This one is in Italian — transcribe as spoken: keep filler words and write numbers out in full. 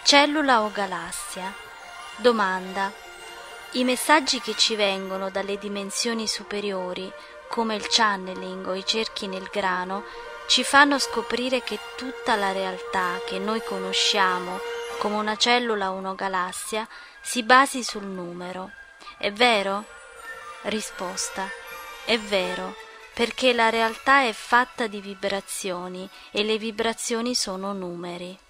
Cellula o galassia? Domanda. I messaggi che ci vengono dalle dimensioni superiori, come il channeling o i cerchi nel grano, ci fanno scoprire che tutta la realtà che noi conosciamo come una cellula o una galassia si basi sul numero. È vero? Risposta. È vero, perché la realtà è fatta di vibrazioni e le vibrazioni sono numeri.